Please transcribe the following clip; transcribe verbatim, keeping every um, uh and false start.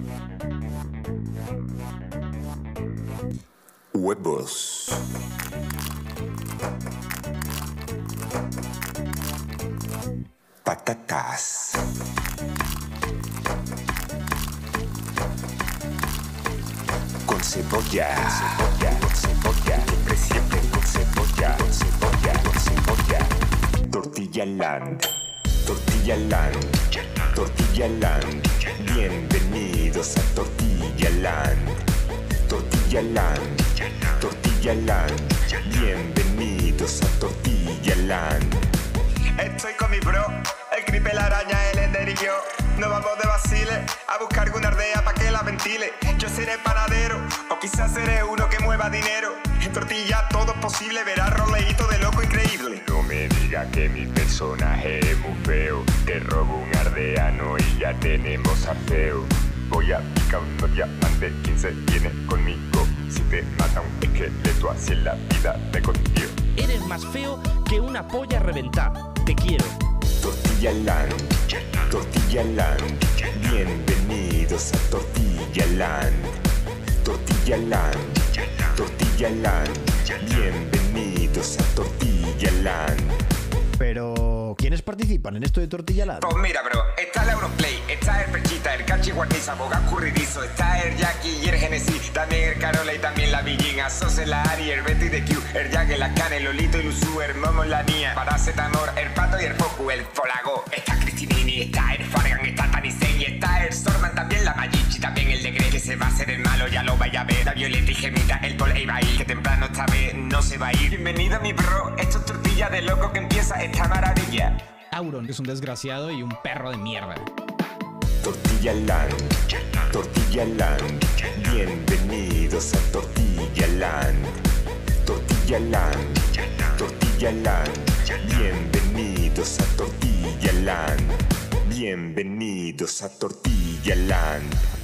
Huevos. Patatas. Con cebolla. Con cebolla, con cebolla. Siempre, siempre con cebolla. Con cebolla, con cebolla. Tortilla Land. Tortilla Land. Tortilla Land. Bienvenidos a Tortilla Land. Tortilla Land. Tortilla Land. Bienvenidos a Tortilla Land. Estoy con mi bro, el creeper, la araña, el ender y yo. Nos vamos de vacile a buscar alguna ardea pa' que la ventile. Yo seré panadero, o quizás seré uno que mueva dinero. En tortilla todo es posible, verás roleíto de loco increíble. No me digas que mi personaje es muy feo. Te robo un ardeano y ya tenemos a feo. Voy a picar unos diamantes, quince viene conmigo. Si te mata un esqueleto así en la vida me contigo. Eres más feo que una polla reventada. Te quiero. Tortilla Land. Tortilla Land. Bienvenidos a Tortilla Land. Tortilla Land. Tortilla Land. Bienvenidos a Tortilla Land. Pero, ¿quiénes participan en esto de Tortilla Land? Pues mira, bro, está el Europlay, está el Perchita, el Cachi Guarniza, Boga Curridizo, está el Jackie y el Genesis, también el Carola y también la Villín, Sos, el Ari, el Betty de Q, el Jack, el Acane, el Lolito y Luzu, el Momo, la Nia, Paracetamor, el Pato y el Focu, el Folago, está Cristinini, está el Fargan, está Tanisei, está el Zorman, también la Magichi, también el de Grey, que se va a hacer el malo, ya lo vaya a ver, la Violeta y Gemita, el Paul e Ibai, que temprano esta vez no se va a ir. Bienvenido mi bro, esto es tortilla de loco que empieza esta maravilla. Auron es un desgraciado y un perro de mierda. Tortilla Land. Tortilla Land. Bienvenidos a Tortilla Land. Tortilla Land. Tortilla Land. Bienvenidos a Tortilla Land. Bienvenidos a Tortilla Land.